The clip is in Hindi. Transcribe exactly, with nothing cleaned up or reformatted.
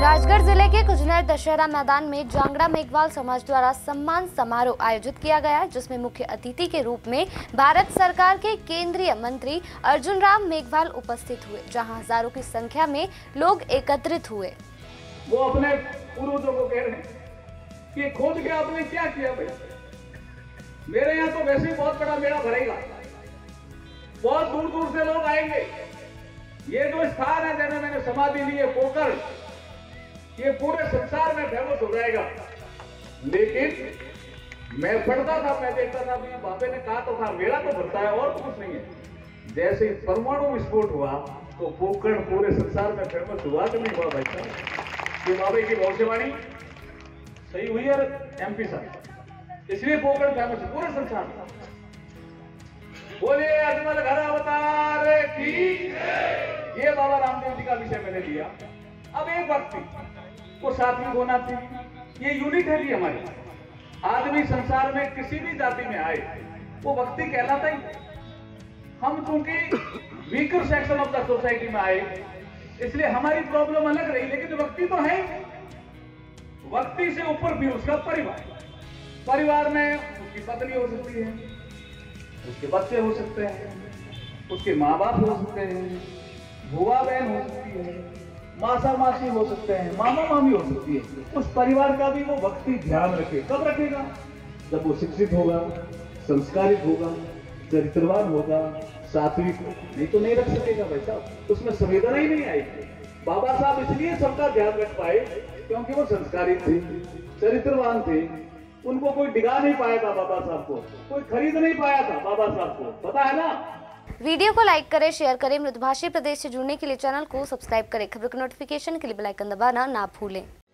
राजगढ़ जिले के कुजनर दशहरा मैदान में जांगड़ा मेघवाल समाज द्वारा सम्मान समारोह आयोजित किया गया, जिसमें मुख्य अतिथि के रूप में भारत सरकार के केंद्रीय मंत्री अर्जुन राम मेघवाल उपस्थित हुए, जहां हजारों की संख्या में लोग एकत्रित हुए। वो अपने पूर्वजों को कह रहे हैं कि खोद के आपने क्या किया भाई। मेरे यहाँ तो वैसे ही बहुत बड़ा मेला भरेगा, बहुत दूर दूर से लोग आएंगे। ये जो स्थान है जैसे मैंने समाधि ली है पोकर, ये पूरे संसार में फेमस हो जाएगा। लेकिन मैं पढ़ता था, मैं देखता था, बाबे ने कहा तो था मेला तो भरता है और कुछ नहीं है। जैसे परमाणु विस्फोट हुआ तो पोकर पूरे संसार में फेमस हुआ कि नहीं हुआ भाई साहब। ये बाबे की भविष्यवाणी सही हुई है एमपी साहब, इसलिए पोकर फेमस है पूरे संसार में। बोलिए अजमल घर अवतार की। ये बाबा रामदेव जी का विषय मैंने लिया। अब एक व्यक्ति को सात्विक होना चाहिए, ये यूनिट है जी हमारी। आदमी संसार में किसी भी जाति में आए वो व्यक्ति कहलाता ही। हम चूंकि weaker section of the society में आए इसलिए हमारी प्रॉब्लम अलग रही, लेकिन व्यक्ति तो है। व्यक्ति से ऊपर भी उसका परिवार। परिवार में उसकी पत्नी हो सकती है, उसके बच्चे हो सकते हैं, उसके माँ बाप हो सकते हैं, बुआ बहन हो सकती है, मासा मासी हो सकते हैं, मामा मामी हो सकती है। उस परिवार का भी वो व्यक्ति ध्यान रखे। कब रखेगा? जब वो शिक्षित होगा, संस्कारित होगा, चरित्रवान होगा, सात्विक। नहीं तो नहीं रख सकेगा भाई साहब, उसमें संवेदना ही नहीं आएगी। बाबा साहब इसलिए सबका ध्यान रख पाए क्योंकि वो संस्कारित थे, चरित्रवान थे। उनको कोई डिगा नहीं पाया था, बाबा साहब को कोई खरीद नहीं पाया था। बाबा साहब को पता है ना। वीडियो को लाइक करें, शेयर करें। मृदुभाषी प्रदेश से जुड़ने के लिए चैनल को सब्सक्राइब करें। खबर के नोटिफिकेशन के लिए बेल आइकन दबाना ना भूलें।